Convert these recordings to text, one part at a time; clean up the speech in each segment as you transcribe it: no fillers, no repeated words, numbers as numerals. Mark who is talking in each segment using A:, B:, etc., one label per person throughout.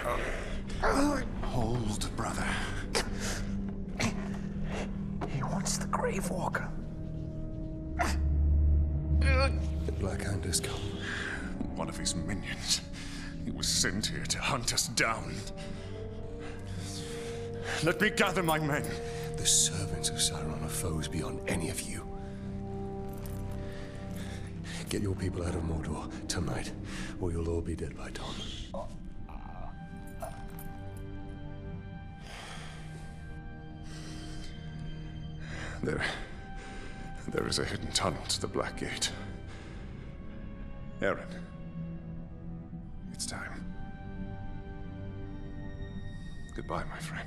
A: Hold, brother.
B: He wants the Grave Walker.
A: The Black Hand has come.
C: One of his minions. He was sent here to hunt us down. Let me gather my men.
A: The servants of Sauron are foes beyond any of you. Get your people out of Mordor tonight, or you'll all be dead by dawn.
C: There is a hidden tunnel to the Black Gate. Aaron, it's time. Goodbye, my friend.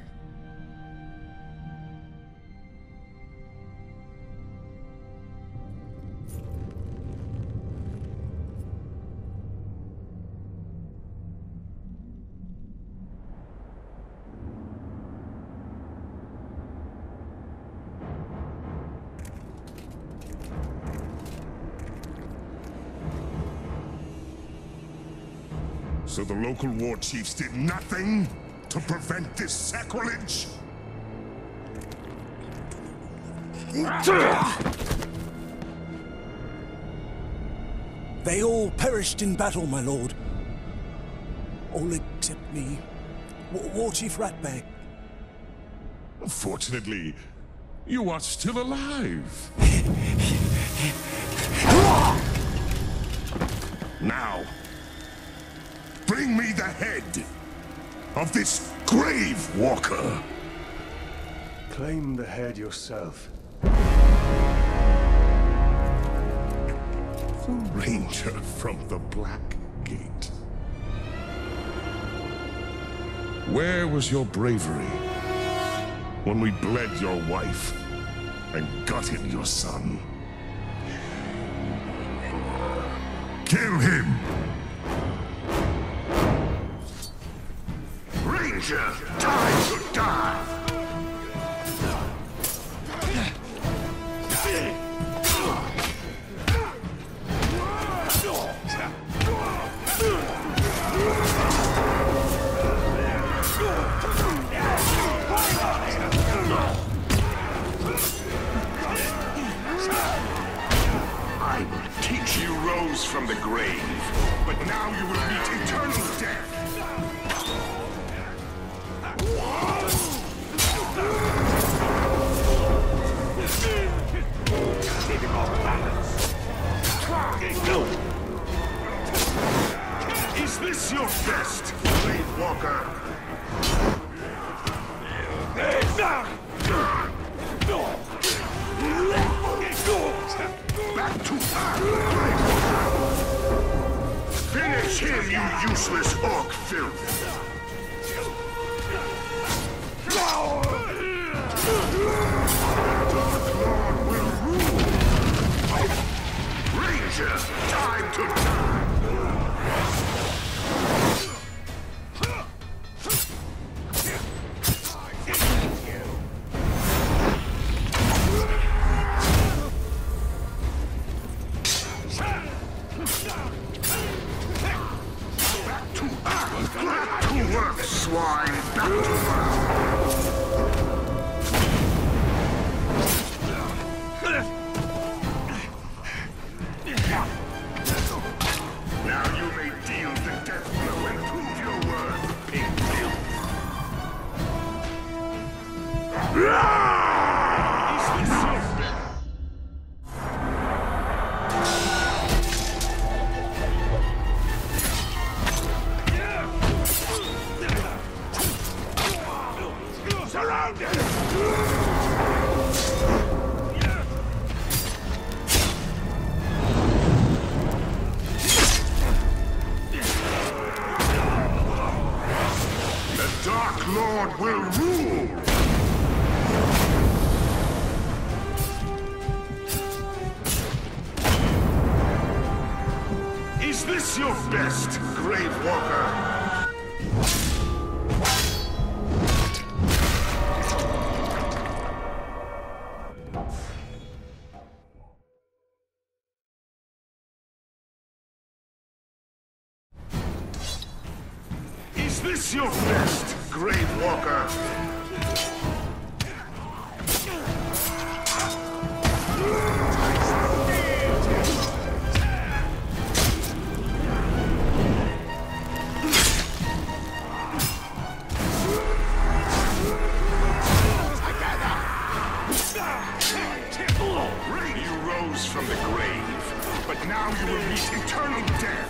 D: So the local war chiefs did nothing to prevent this sacrilege?
E: They all perished in battle, my lord. All except me. War Chief Ratbag.
D: Fortunately, you are still alive. Now, bring me the head of this Grave Walker.
A: Claim the head yourself.
D: The Ranger from the Black Gate. Where was your bravery when we bled your wife and gutted your son? Kill him! Ranger, time to die! I will teach you rose from the grave, but now you will meet eternal death. Is this your best, Grave Walker? Back to Earth, Grave Walker! Finish him, you useless orc filth! Ranger, time to die! Back to Earth! Back to work, swine! Back to Earth! Now you may deal the death blow and prove your worth, pig filth. Surrounded! The Dark Lord will rule! Is this your best, Grave Walker? Is this your best, Grave Walker?
C: You rose from the grave, but now you will meet eternal death.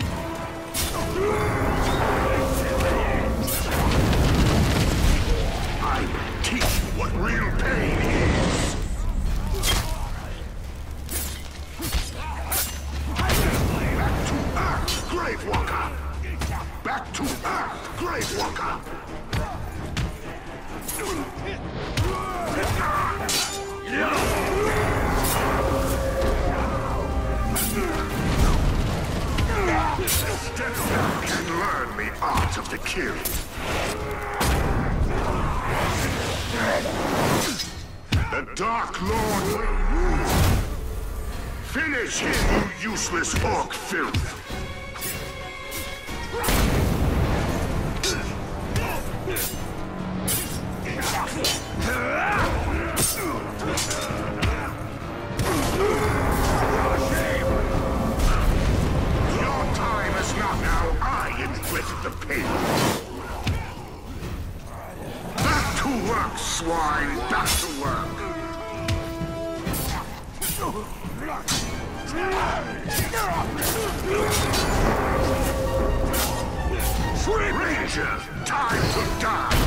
D: I will teach you what real pain is. Back to Earth, Grave Walker! Back to Earth, Grave Walker! Step back and learn the art of the kill. The Dark Lord will rule. Finish him, you useless orc filth. Your time is not now. I inflicted the pain. Back to work, swine! Back to work! Ranger, time to die!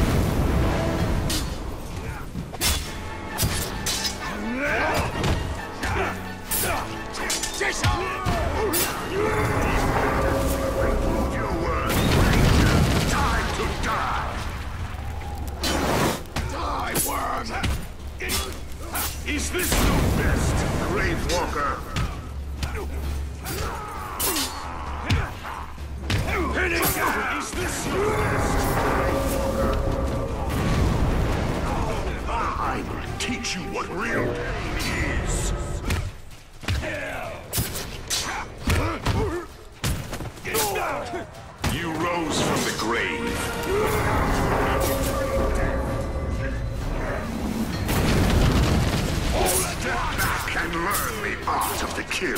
D: Remove your word, Ranger! Time to die! Die, worm! Is this your best, Grave Walker? Is this your best, Grave Walker? I will teach you what real pain is. You rose from the grave. Step back and learn the art of the kill.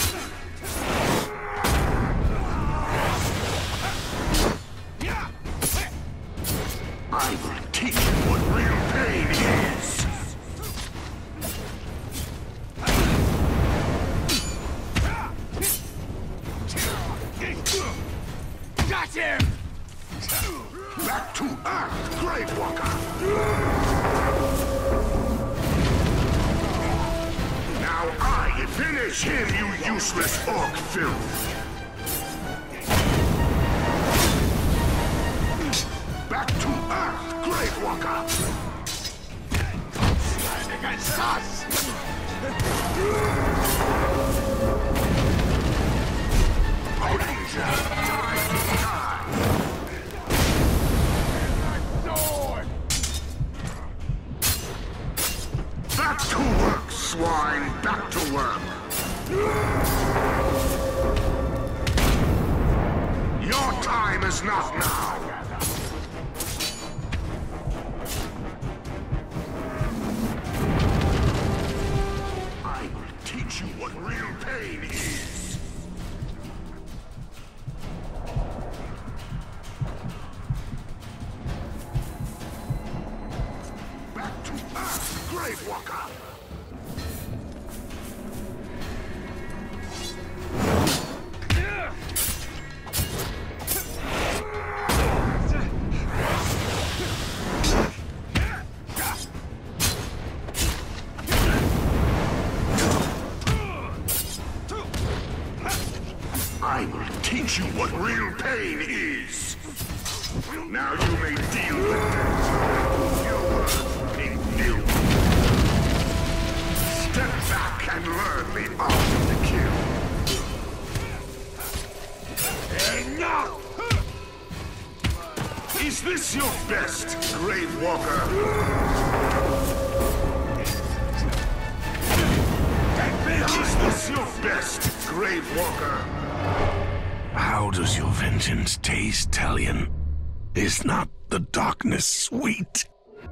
D: I will teach you what real pain is. Got him! Back to Earth, Grave Walker! Now I finish him, you useless orc filth! Back to Earth, Grave Walker! Stand against us! Ranger, time to die! Back to work, swine! Back to work! Your time is not now! I will teach you what real pain is! Back to Earth, Grave Walker! I will teach you what real pain is! Now you may deal with that. Your words in filth. Step back and learn the art of the kill. Enough! Is this your best, Grave Walker? Is this your best, Grave Walker?
F: How does your vengeance taste, Talion?
D: Is not the darkness sweet?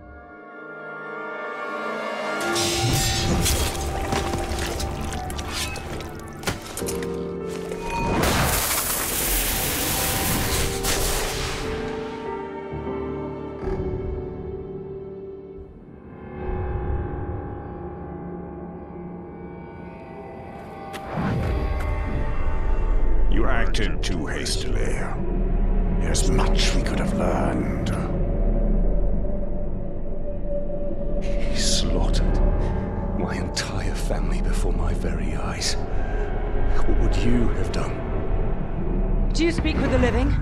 C: You acted too hastily. There's much we could have learned.
A: He slaughtered my entire family before my very eyes. What would you have done?
F: Do you speak with the living?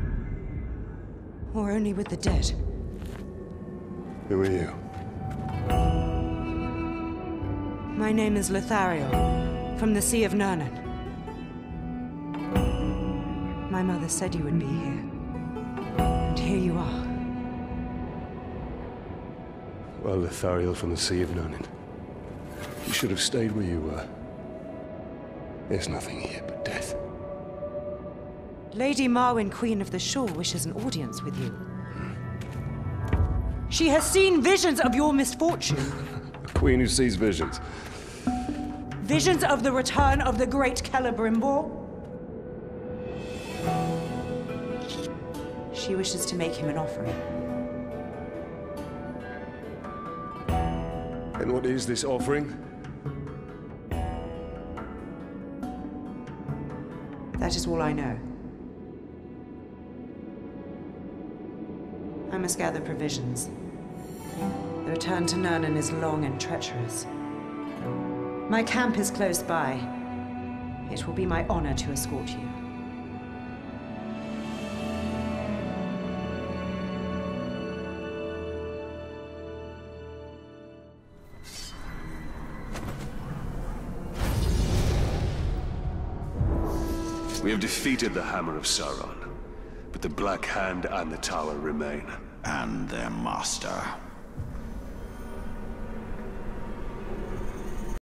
F: Or only with the dead?
A: Who are you?
F: My name is Lothariel, from the Sea of Nurnen. My mother said you would be here. And here you are.
A: Well, Lothariel from the Sea of Nurnen. You should have stayed where you were. There's nothing here but death.
F: Lady Marwyn, Queen of the Shore, wishes an audience with you. She has seen visions of your misfortune.
A: A queen who sees visions.
F: Visions of the return of the great Celebrimbor. She wishes to make him an offering.
A: And what is this offering?
F: That is all I know. I must gather provisions. The return to Nurnen is long and treacherous. My camp is close by. It will be my honor to escort you.
G: We have defeated the Hammer of Sauron, but the Black Hand and the Tower remain.
B: And their master.